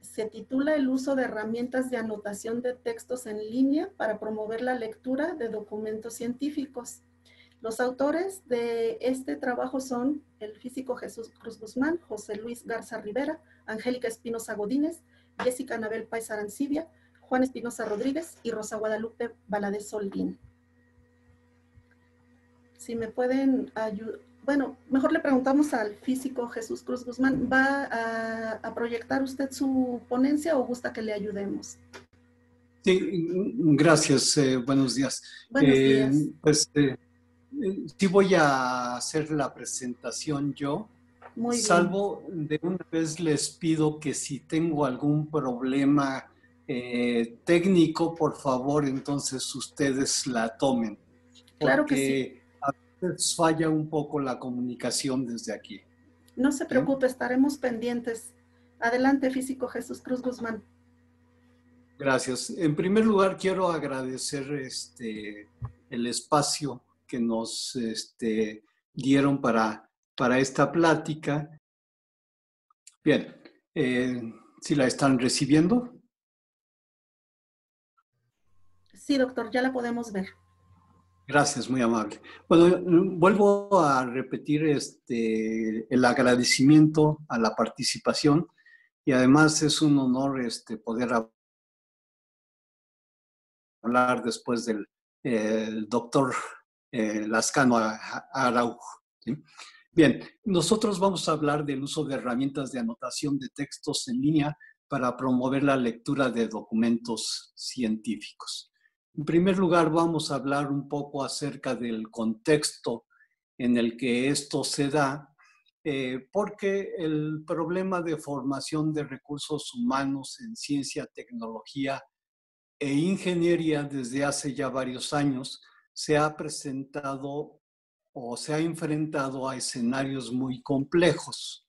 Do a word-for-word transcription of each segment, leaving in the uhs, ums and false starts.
se titula El uso de herramientas de anotación de textos en línea para promover la lectura de documentos científicos. Los autores de este trabajo son el físico Jesús Cruz Guzmán, José Luis Garza Rivera, Angélica Espinosa Godínez, Jessica Anabel Páez Arancibia, Juan Espinosa Rodríguez y Rosa Guadalupe Valadez Holguín. Si me pueden ayudar, bueno, mejor le preguntamos al físico Jesús Cruz Guzmán, ¿va a, a proyectar usted su ponencia o gusta que le ayudemos? Sí, gracias, eh, buenos días. Buenos eh, días. Pues eh, sí voy a hacer la presentación yo, Muy bien. salvo de una vez les pido que si tengo algún problema eh, técnico, por favor, entonces ustedes la tomen. Claro que sí. A veces falla un poco la comunicación desde aquí. No se preocupe, ¿sí? Estaremos pendientes. Adelante, físico Jesús Cruz Guzmán. Gracias. En primer lugar, quiero agradecer este, el espacio que nos este, dieron para, para esta plática. Bien, eh, ¿sí la están recibiendo? Sí, doctor, ya la podemos ver. Gracias, muy amable. Bueno, vuelvo a repetir este, el agradecimiento a la participación y además es un honor este, poder hablar después del eh, doctor eh, Lascano Araujo. ¿Sí? Bien, nosotros vamos a hablar del uso de herramientas de anotación de textos en línea para promover la lectura de documentos científicos. En primer lugar, vamos a hablar un poco acerca del contexto en el que esto se da, eh, porque el problema de formación de recursos humanos en ciencia, tecnología e ingeniería desde hace ya varios años se ha presentado o se ha enfrentado a escenarios muy complejos.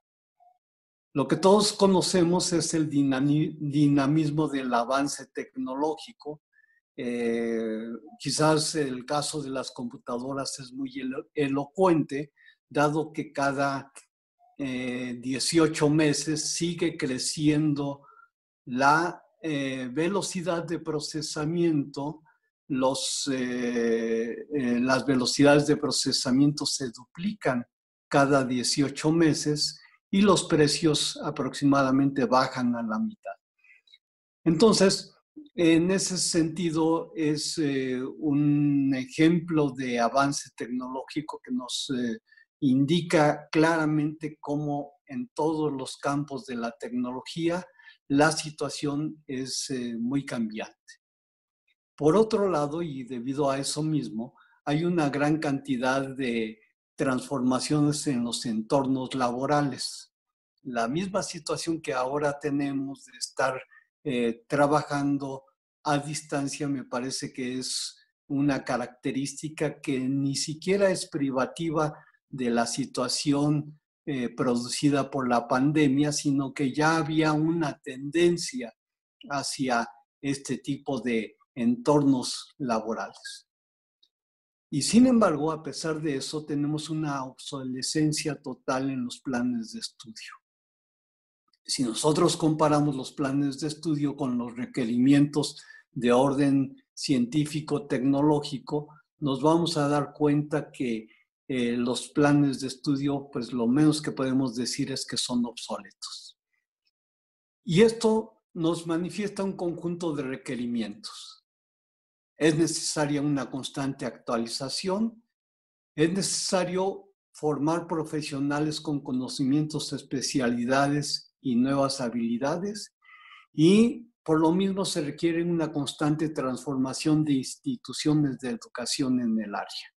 Lo que todos conocemos es el dinamismo del avance tecnológico. Eh, quizás el caso de las computadoras es muy elo elocuente, dado que cada eh, dieciocho meses sigue creciendo la eh, velocidad de procesamiento, los, eh, eh, las velocidades de procesamiento se duplican cada dieciocho meses y los precios aproximadamente bajan a la mitad. Entonces, en ese sentido, es eh, un ejemplo de avance tecnológico que nos eh, indica claramente cómo en todos los campos de la tecnología la situación es eh, muy cambiante. Por otro lado, y debido a eso mismo, hay una gran cantidad de transformaciones en los entornos laborales. La misma situación que ahora tenemos de estar eh, trabajando a distancia me parece que es una característica que ni siquiera es privativa de la situación eh, producida por la pandemia, sino que ya había una tendencia hacia este tipo de entornos laborales. Y sin embargo, a pesar de eso, tenemos una obsolescencia total en los planes de estudio. Si nosotros comparamos los planes de estudio con los requerimientos de orden científico-tecnológico, nos vamos a dar cuenta que eh, los planes de estudio, pues lo menos que podemos decir es que son obsoletos. Y esto nos manifiesta un conjunto de requerimientos. Es necesaria una constante actualización, es necesario formar profesionales con conocimientos, especialidades y nuevas habilidades, y por lo mismo se requiere una constante transformación de instituciones de educación en el área.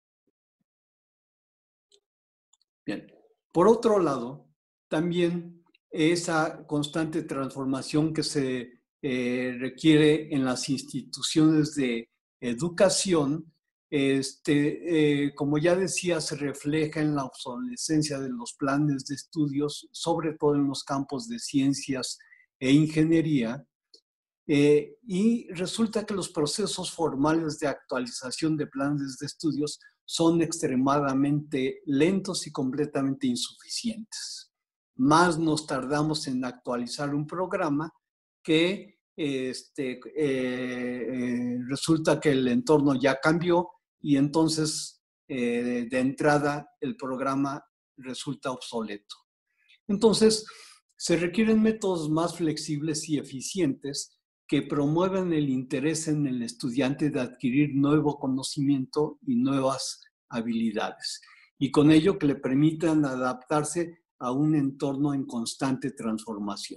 Bien, por otro lado, también esa constante transformación que se eh, requiere en las instituciones de educación, este, eh, como ya decía, se refleja en la obsolescencia de los planes de estudios, sobre todo en los campos de ciencias e ingeniería, eh, y resulta que los procesos formales de actualización de planes de estudios son extremadamente lentos y completamente insuficientes. más nos tardamos en actualizar un programa que este, eh, eh, resulta que el entorno ya cambió y entonces eh, de entrada el programa resulta obsoleto. Entonces, se requieren métodos más flexibles y eficientes que promuevan el interés en el estudiante de adquirir nuevo conocimiento y nuevas habilidades, y con ello que le permitan adaptarse a un entorno en constante transformación.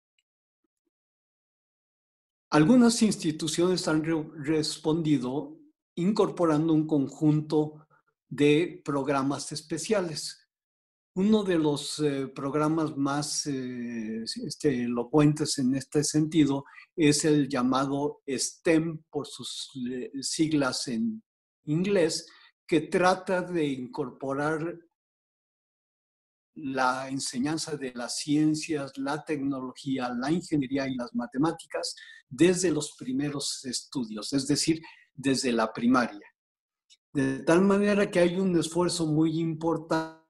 Algunas instituciones han re respondido incorporando un conjunto de programas especiales. Uno de los eh, programas más eh, este, elocuentes en este sentido es el llamado STEM, por sus eh, siglas en inglés, que trata de incorporar la enseñanza de las ciencias, la tecnología, la ingeniería y las matemáticas desde los primeros estudios, es decir, desde la primaria. De tal manera que hay un esfuerzo muy importante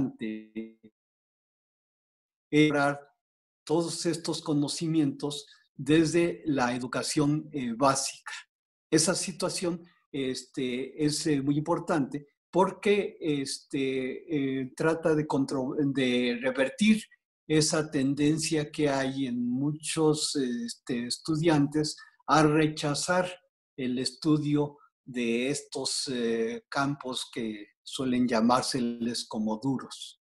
en lograr todos estos conocimientos desde la educación eh, básica. Esa situación este, es eh, muy importante porque este, eh, trata de, de revertir esa tendencia que hay en muchos este, estudiantes a rechazar el estudio de estos eh, campos que suelen llamárseles como duros.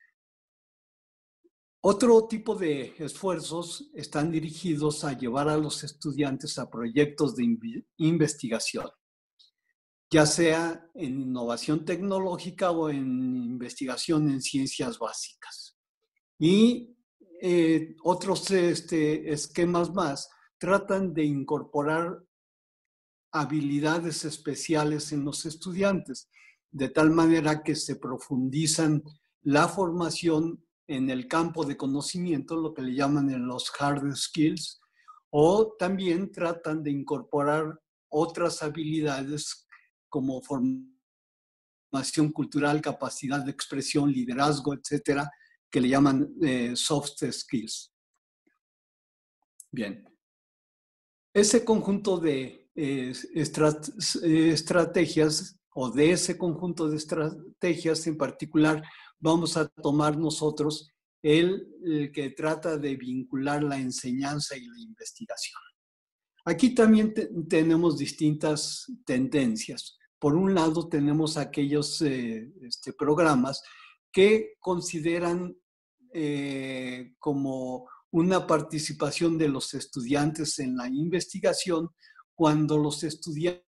Otro tipo de esfuerzos están dirigidos a llevar a los estudiantes a proyectos de investigación, ya sea en innovación tecnológica o en investigación en ciencias básicas. Y eh, otros este, esquemas más tratan de incorporar habilidades especiales en los estudiantes, de tal manera que se profundizan la formación en el campo de conocimiento, lo que le llaman en los hard skills, o también tratan de incorporar otras habilidades como formación cultural, capacidad de expresión, liderazgo, etcétera, que le llaman eh, soft skills. Bien. Ese conjunto de eh, estrat estrategias, o de ese conjunto de estrategias en particular, vamos a tomar nosotros el, el que trata de vincular la enseñanza y la investigación. Aquí también te tenemos distintas tendencias. Por un lado, tenemos aquellos eh, este, programas que consideran eh, como una participación de los estudiantes en la investigación cuando los estudiantes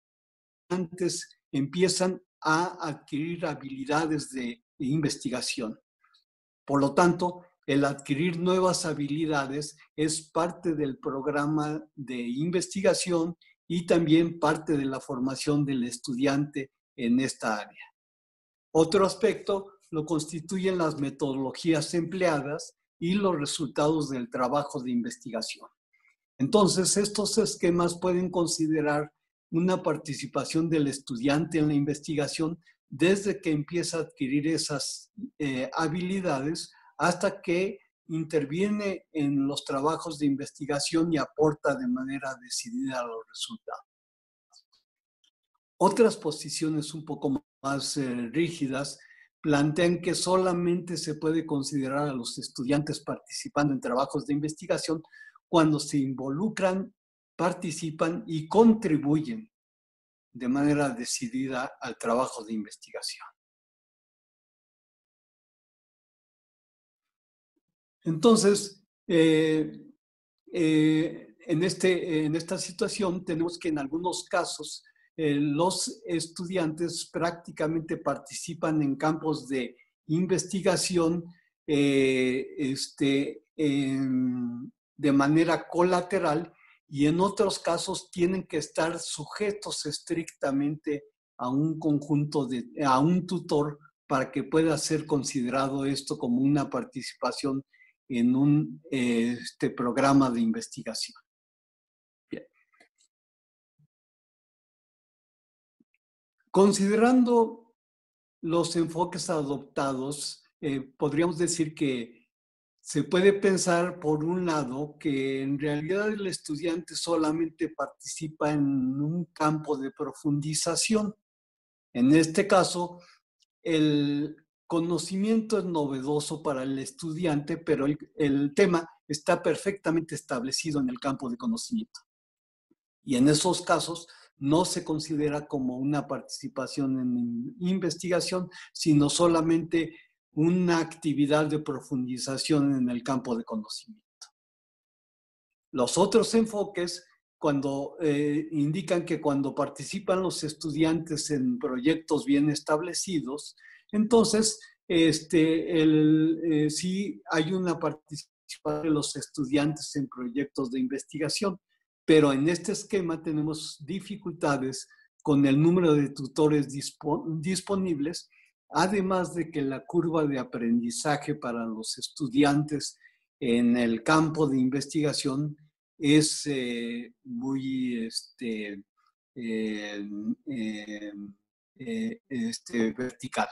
empiezan a adquirir habilidades de investigación. Por lo tanto, el adquirir nuevas habilidades es parte del programa de investigación y también parte de la formación del estudiante en esta área. Otro aspecto lo constituyen las metodologías empleadas y los resultados del trabajo de investigación. Entonces, estos esquemas pueden considerar una participación del estudiante en la investigación desde que empieza a adquirir esas eh, habilidades hasta que interviene en los trabajos de investigación y aporta de manera decidida a los resultados. Otras posiciones un poco más eh, rígidas plantean que solamente se puede considerar a los estudiantes participando en trabajos de investigación cuando se involucran, participan y contribuyen de manera decidida al trabajo de investigación. Entonces, eh, eh, en, este, en esta situación tenemos que en algunos casos eh, los estudiantes prácticamente participan en campos de investigación eh, este, en, de manera colateral, y en otros casos tienen que estar sujetos estrictamente a un conjunto de, a un tutor para que pueda ser considerado esto como una participación en un eh, este programa de investigación. Bien. Considerando los enfoques adoptados, eh, podríamos decir que se puede pensar, por un lado, que en realidad el estudiante solamente participa en un campo de profundización. En este caso, el conocimiento es novedoso para el estudiante, pero el, el tema está perfectamente establecido en el campo de conocimiento. Y en esos casos no se considera como una participación en investigación, sino solamente una actividad de profundización en el campo de conocimiento. Los otros enfoques cuando eh, indican que cuando participan los estudiantes en proyectos bien establecidos, entonces este, el, eh, sí hay una participación de los estudiantes en proyectos de investigación, pero en este esquema tenemos dificultades con el número de tutores dispo disponibles, además de que la curva de aprendizaje para los estudiantes en el campo de investigación es eh, muy este, eh, eh, eh, este, vertical.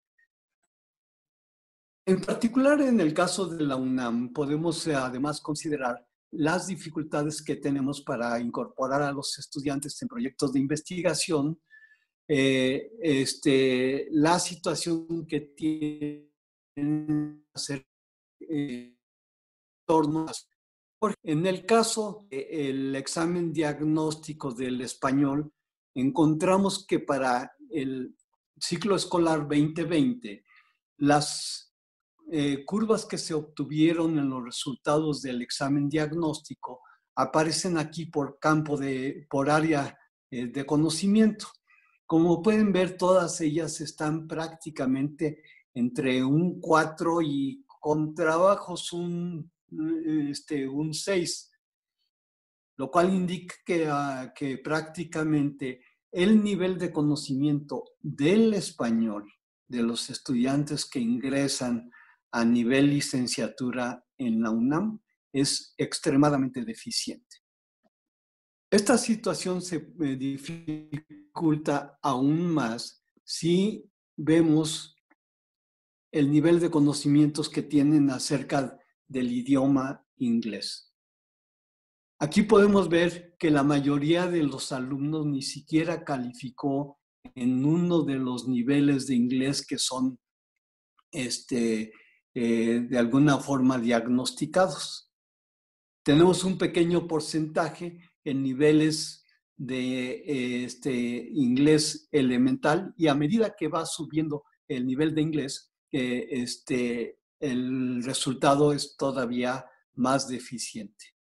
En particular, en el caso de la UNAM, podemos eh, además considerar las dificultades que tenemos para incorporar a los estudiantes en proyectos de investigación, eh, este, la situación que tienen hacer eh, torno a en el caso del examen diagnóstico del español, encontramos que para el ciclo escolar veinte veinte, las eh, curvas que se obtuvieron en los resultados del examen diagnóstico aparecen aquí por campo de, por área eh, de conocimiento. Como pueden ver, todas ellas están prácticamente entre un cuatro y con trabajos un Este, un seis, lo cual indica que, uh, que prácticamente el nivel de conocimiento del español de los estudiantes que ingresan a nivel licenciatura en la UNAM es extremadamente deficiente. Esta situación se eh, dificulta aún más si vemos el nivel de conocimientos que tienen acerca del idioma inglés. Aquí podemos ver que la mayoría de los alumnos ni siquiera calificó en uno de los niveles de inglés que son este, eh, de alguna forma diagnosticados. Tenemos un pequeño porcentaje en niveles de eh, este, inglés elemental, y a medida que va subiendo el nivel de inglés, eh, este, el resultado es todavía más deficiente.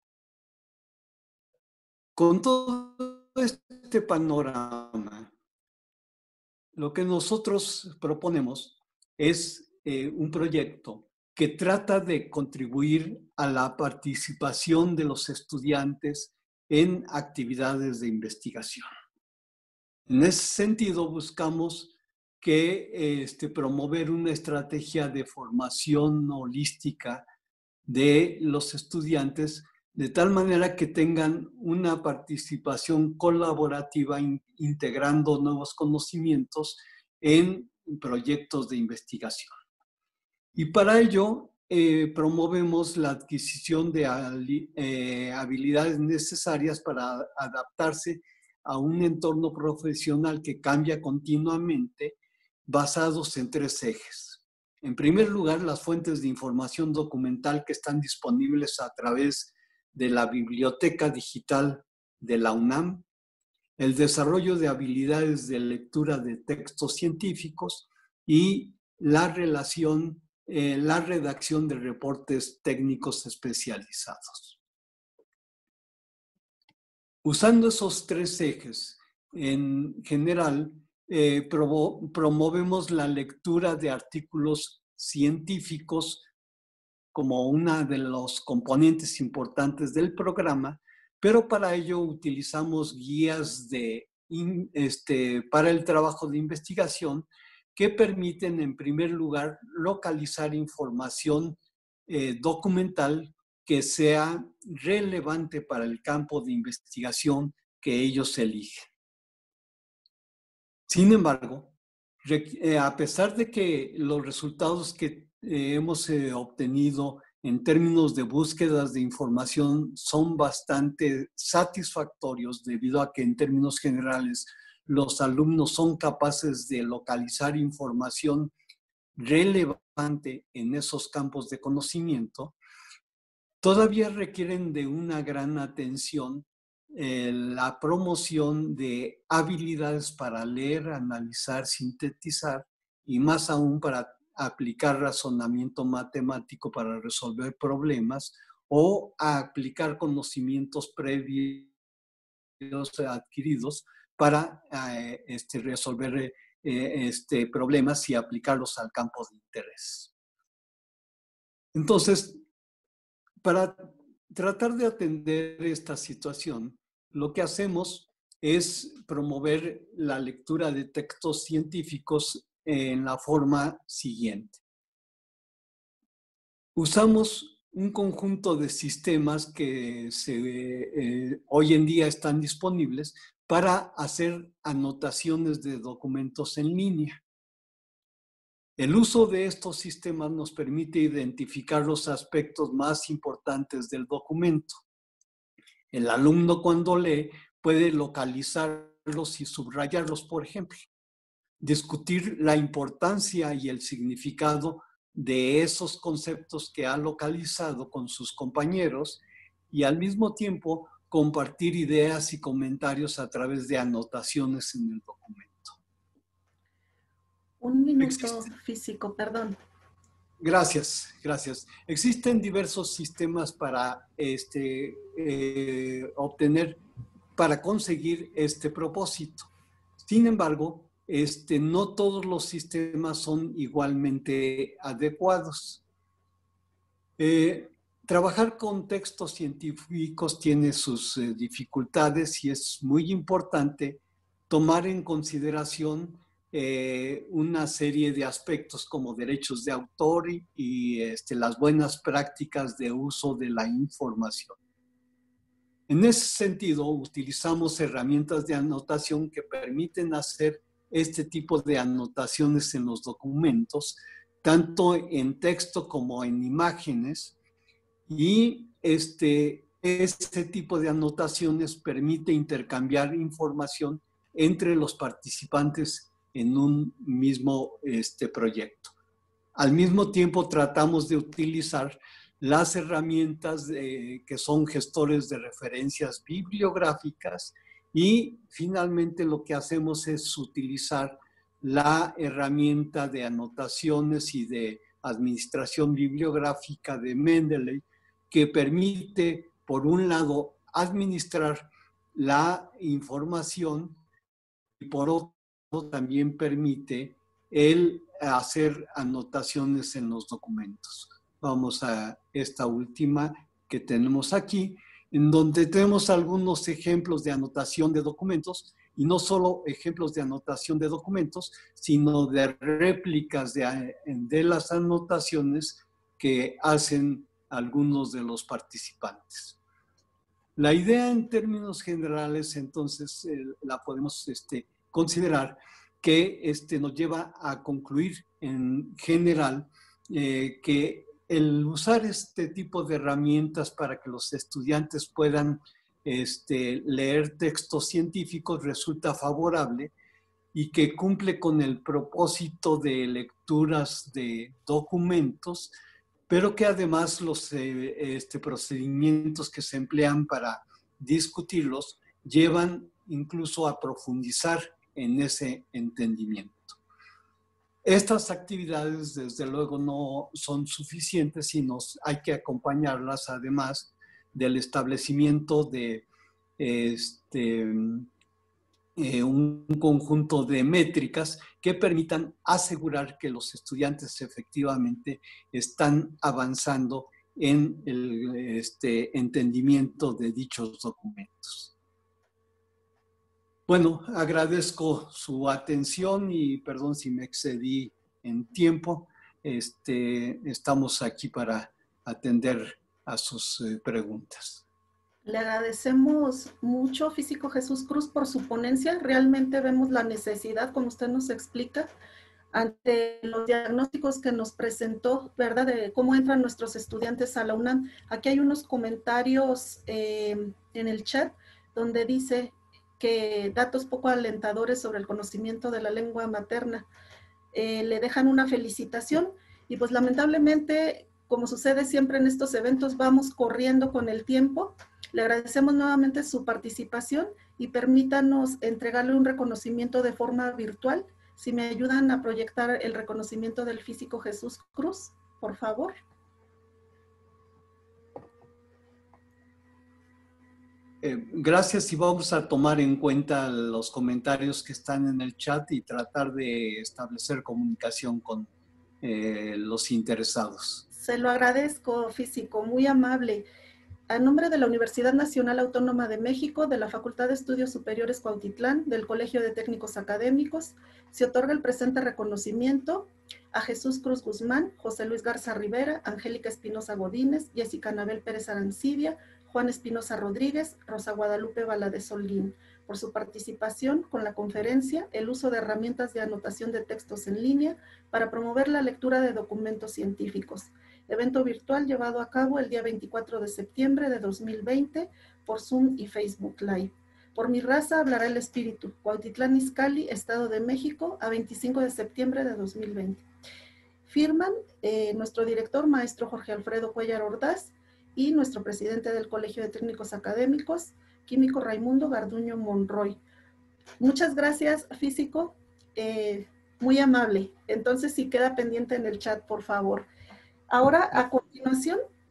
Con todo este panorama, lo que nosotros proponemos es eh, un proyecto que trata de contribuir a la participación de los estudiantes en actividades de investigación. En ese sentido, buscamos que este, promover una estrategia de formación holística de los estudiantes, de tal manera que tengan una participación colaborativa in, integrando nuevos conocimientos en proyectos de investigación. Y para ello eh, promovemos la adquisición de eh, habilidades necesarias para adaptarse a un entorno profesional que cambia continuamente, basados en tres ejes. En primer lugar, las fuentes de información documental que están disponibles a través de la Biblioteca Digital de la UNAM, el desarrollo de habilidades de lectura de textos científicos y la relación, eh, la redacción de reportes técnicos especializados. Usando esos tres ejes, en general, eh, promo promovemos la lectura de artículos científicos como una de los componentes importantes del programa, pero para ello utilizamos guías de, este, para el trabajo de investigación que permiten, en primer lugar, localizar información eh, documental que sea relevante para el campo de investigación que ellos eligen. Sin embargo, a pesar de que los resultados que eh, hemos eh, obtenido en términos de búsquedas de información son bastante satisfactorios, debido a que en términos generales los alumnos son capaces de localizar información relevante en esos campos de conocimiento. Todavía requieren de una gran atención eh, la promoción de habilidades para leer, analizar, sintetizar y más aún para aplicar razonamiento matemático para resolver problemas o aplicar conocimientos previos adquiridos para eh, este, resolver eh, este, problemas y aplicarlos al campo de interés. Entonces, para tratar de atender esta situación, lo que hacemos es promover la lectura de textos científicos en la forma siguiente. Usamos un conjunto de sistemas que se, eh, hoy en día están disponibles para hacer anotaciones de documentos en línea. El uso de estos sistemas nos permite identificar los aspectos más importantes del documento. El alumno, cuando lee, puede localizarlos y subrayarlos, por ejemplo. Discutir la importancia y el significado de esos conceptos que ha localizado con sus compañeros y al mismo tiempo compartir ideas y comentarios a través de anotaciones en el documento. Un minuto, Existe. físico, perdón. Gracias, gracias. Existen diversos sistemas para este, eh, obtener, para conseguir este propósito. Sin embargo, este, no todos los sistemas son igualmente adecuados. Eh, trabajar con textos científicos tiene sus eh, dificultades y es muy importante tomar en consideración eh, una serie de aspectos como derechos de autor y, y este, las buenas prácticas de uso de la información. En ese sentido, utilizamos herramientas de anotación que permiten hacer este tipo de anotaciones en los documentos, tanto en texto como en imágenes, y este, este tipo de anotaciones permite intercambiar información entre los participantes en un mismo este, proyecto. Al mismo tiempo, tratamos de utilizar las herramientas de, que son gestores de referencias bibliográficas, y finalmente lo que hacemos es utilizar la herramienta de anotaciones y de administración bibliográfica de Mendeley, que permite, por un lado, administrar la información y por otro también permite el hacer anotaciones en los documentos. Vamos a esta última que tenemos aquí, en donde tenemos algunos ejemplos de anotación de documentos, y no solo ejemplos de anotación de documentos, sino de réplicas de, de las anotaciones que hacen algunos de los participantes. La idea en términos generales, entonces, eh, la podemos este, considerar que este, nos lleva a concluir en general eh, que el usar este tipo de herramientas para que los estudiantes puedan este, leer textos científicos resulta favorable y que cumple con el propósito de lecturas de documentos, pero que además los eh, este, procedimientos que se emplean para discutirlos llevan incluso a profundizar en ese entendimiento. Estas actividades, desde luego, no son suficientes, sino hay que acompañarlas además del establecimiento de este, eh, un conjunto de métricas que permitan asegurar que los estudiantes efectivamente están avanzando en el este, entendimiento de dichos documentos. Bueno, agradezco su atención y perdón si me excedí en tiempo. Este, estamos aquí para atender a sus eh, preguntas. Le agradecemos mucho, Físico Jesús Cruz, por su ponencia. Realmente vemos la necesidad, como usted nos explica, ante los diagnósticos que nos presentó, ¿verdad? De cómo entran nuestros estudiantes a la UNAM. Aquí hay unos comentarios eh, en el chat donde dice que datos poco alentadores sobre el conocimiento de la lengua materna. Eh, le dejan una felicitación y pues lamentablemente, como sucede siempre en estos eventos, vamos corriendo con el tiempo. Le agradecemos nuevamente su participación y permítanos entregarle un reconocimiento de forma virtual. Si me ayudan a proyectar el reconocimiento del físico Jesús Cruz, por favor. Eh, gracias, y vamos a tomar en cuenta los comentarios que están en el chat y tratar de establecer comunicación con eh, los interesados. Se lo agradezco, físico, muy amable. A nombre de la Universidad Nacional Autónoma de México, de la Facultad de Estudios Superiores Cuautitlán, del Colegio de Técnicos Académicos, se otorga el presente reconocimiento a Jesús Cruz Guzmán, José Luis Garza Rivera, Angélica Espinosa Godínez, Jessica Anabel Pérez Arancibia, Juan Espinosa Rodríguez, Rosa Guadalupe Valadez Holguín, por su participación con la conferencia El uso de herramientas de anotación de textos en línea para promover la lectura de documentos científicos. Evento virtual llevado a cabo el día veinticuatro de septiembre de dos mil veinte por Zoom y Facebook Live. Por mi raza hablará el espíritu. Cuautitlán Izcalli, Estado de México, a veinticinco de septiembre de dos mil veinte. Firman eh, nuestro director, maestro Jorge Alfredo Cuellar Ordaz, y nuestro presidente del Colegio de Técnicos Académicos, químico Raimundo Garduño Monroy. Muchas gracias, físico. Eh, muy amable. Entonces, si queda pendiente en el chat, por favor. Ahora, a continuación,